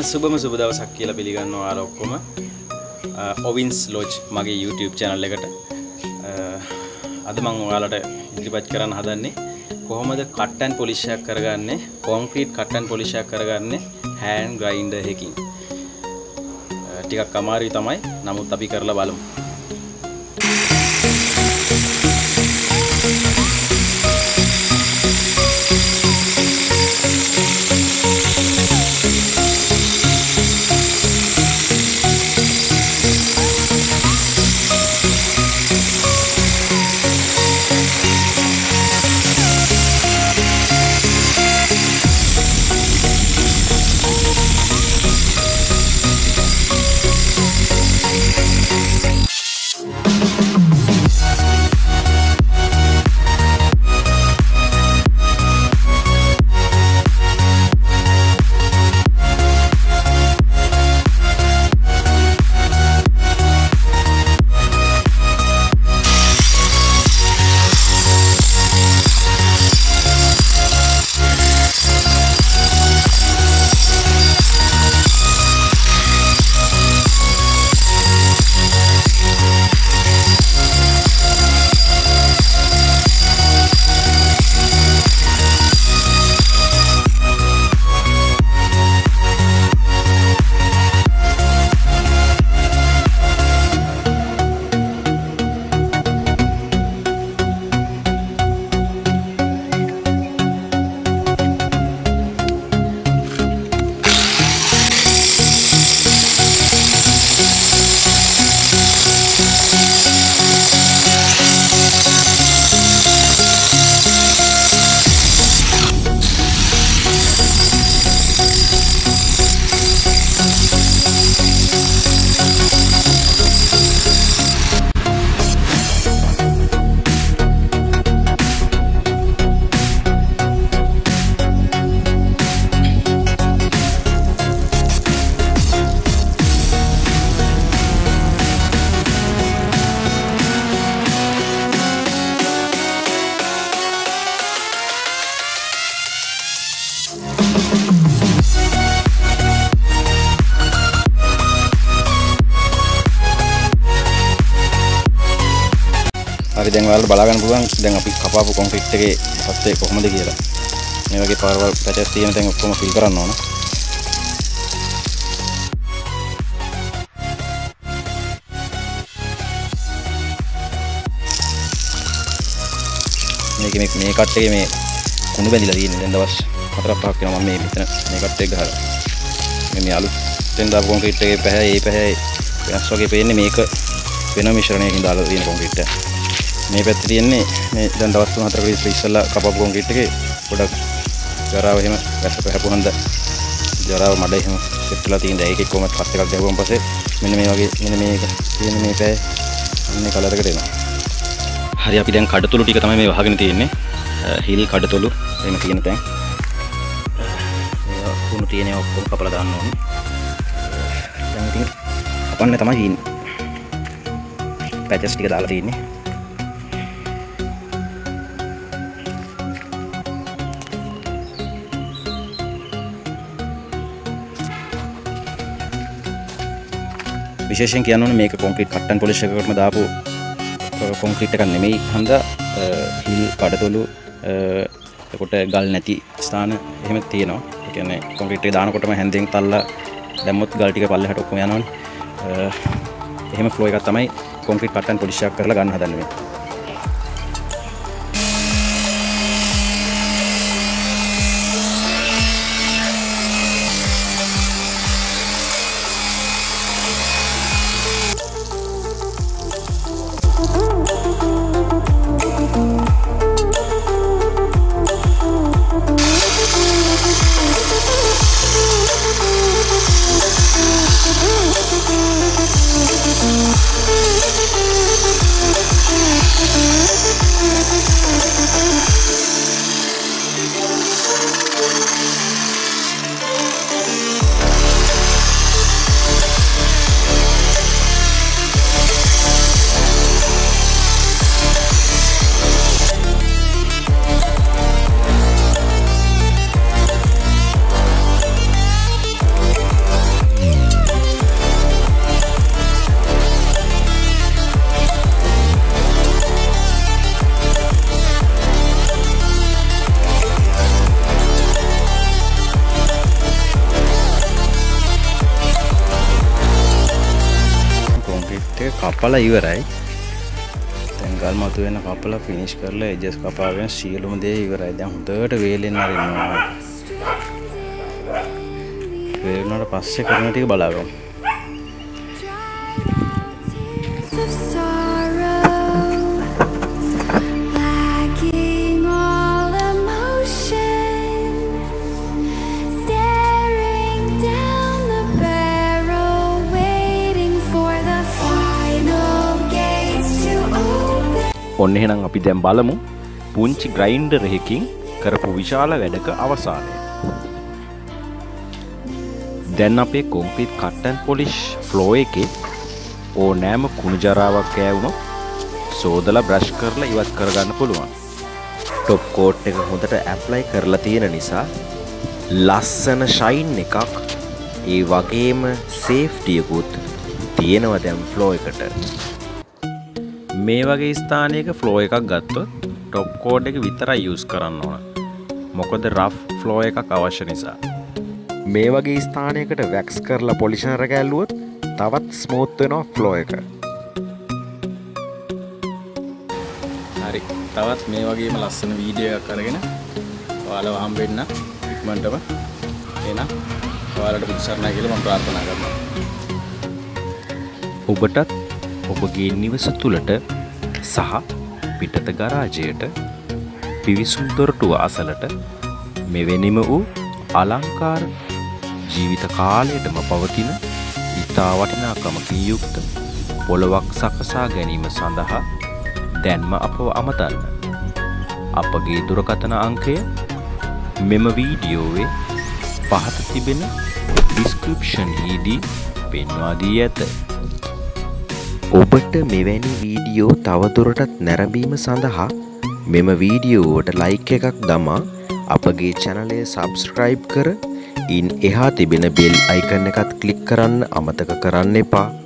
එහෙනම් සුබම සුබ දවසක් කියලා පිළිගන්නවා ඔයාලා ඔක්කොම Ovin's Lodge මගේ YouTube channel එකට. අද මම ඔයාලට ඉදිරිපත් කරන්න හදන්නේ කොහොමද cut and polish එකක් කරගන්නේ, concrete cut and polish එකක් කරගන්නේ hand grinder එකකින්. ටිකක් අමාරුයි තමයි. නමුත් අපි කරලා බලමු. හරි දැන් ඔයාලට බලා ගන්න පුළුවන් දැන් අපි කපාපු කොන්ක්‍රීට් එකේ තත්ත්වය කොහොමද කියලා. මේ වගේ පාරවල් පැචස් තියෙන තැන් ඔක්කොම ෆිල් කරන්න ඕන. මේ කට් එකේ මේ කුණු බැඳිලා තියෙන්නේ දැන් දවස් 4-5ක් වෙනවා මම මේ මෙතන මේ කට් එක ගහලා. මේ අලුතෙන් දාපු කොන්ක්‍රීට් එකේ පැහැ වෙනස් වගේ පේන්නේ මේක වෙන මිශ්‍රණයකින් දාලා තියෙන කොන්ක්‍රීට් එක. මේ පැත්තේ තියෙන්නේ මේ දැන් දවස් 3-4කට විතර ඉස්සෙල්ලා කපපු කොන්ක්‍රීට් එකේ පොඩක් ජරාව එහෙම වැස්ස පැහැපුනන්ද ජරාව මඩ එහෙම සෙට් වෙලා තියෙන. ඒකේ කොහොමද පස් එකක් ගහුවම පස්සේ මෙන්න මේ වගේ මෙන්න මේක තියෙන මේ පැය අන්නේ කලර් එකට එනවා. හරි අපි දැන් කඩතොළු ටික තමයි මේ වහගෙන තියෙන්නේ. හිල් කඩතොළු එහෙම තියෙන තැන්. මේවා කුණු තියෙන ඔක්කොම කපලා දාන්න ඕනේ. දැන් ඉතින් කපන්න තමයි තියෙන්නේ. පැචස් ටික දාලා තියෙන්නේ. විශේෂයෙන් කියන්න ඕනේ මේක කොන්ක්‍රීට් cut and polish එකකටම දාපු කොන්ක්‍රීට් එකක් නෙමෙයි. හන්දා හිල් කඩතොළු එතකොට ගල් නැති ස්ථාන එහෙම තියෙනවා. ඒ කියන්නේ කොන්ක්‍රීට් එක දානකොටම හැන්දෙන් තල්ලා දැම්මොත් ගල් ටික පල්ලෙහාට ඔක්කොම යනවනේ. එහෙම ෆ්ලෝ එකක් තමයි කොන්ක්‍රීට් cut and polish එකක් කරලා ගන්න හදන්නේ මේ. කපලා ඉවරයි. දැන් ගල් මතු වෙන කපලා ෆිනිෂ් කරලා එජස් කපාගෙන සියලුම දේ ඉවරයි. දැන් හොඳට වේලෙන් අරිනවා. වේලුණාට පස්සේ කරන ටික බලාගමු. ඔන්න එහෙනම් අපි දැන් බලමු පුංචි ග්‍රයින්ඩර් එකකින් කරපු විශාල වැඩක අවසානය. දැන් අපේ concrete cut and polish floor එකේ ඕනෑම කුණු ජරාවක් කෑවුනොත් සෝදලා බ්‍රෂ් කරලා ඉවත් කරගන්න පුළුවන්. টොප් කෝට් එක හොඳට ඇප්ලයි කරලා තියෙන නිසා ලස්සන ෂයින් එකක් ඒ වගේම සේෆ්ටි එකකුත් තියෙනවා දැන් ෆ්ලෝ එකට. මේ වගේ ස්ථානයක ෆ්ලෝ එකක් ගත්තොත් টොප් කෝඩ් එක විතරයි යූස් කරන්න ඕන. මොකද රෆ් ෆ්ලෝ එකක් අවශ්‍ය නිසා. මේ වගේ ස්ථානයකට වැක්ස් කරලා පොලිෂනර් එක ඇල්ලුවොත් තවත් ස්මූත් වෙනවා ෆ්ලෝ එක. හරි. තවත් මේ වගේම ලස්සන වීඩියෝ එකක් අරගෙන ඔයාලව හම්බෙන්න ඉක්මනටම එන ඔයාලට පිළිසරණයි කියලා මම ප්‍රාර්ථනා කරනවා. ඔබටත් ඔබගේ නිවස තුළට සහ පිටත ගරාජයට පිවිසුම් දොරටුව අසලට මෙවැනිම වූ අලංකාර ජීවිත කාලයටම පවතින ඉතා වටිනාකමකින් යුක්ත පොළවක් සකසා ගැනීම සඳහා දැන්ම අපව අමතන්න. අපගේ දුරකථන අංකය මෙම වීඩියෝවේ පහත තිබෙන ඩිස්ක්‍රිප්ෂන් හිදී පෙන්වා දී ඇත. ඔබට මෙවැනි වීඩියෝ තවදුරටත් නැරඹීම සඳහා මෙම වීඩියෝවට ලයික් එකක් දමා අපගේ channel එක subscribe කර ඉන් එහා තිබෙන bell icon එකත් ක්ලික් කරන්න අමතක කරන්න එපා.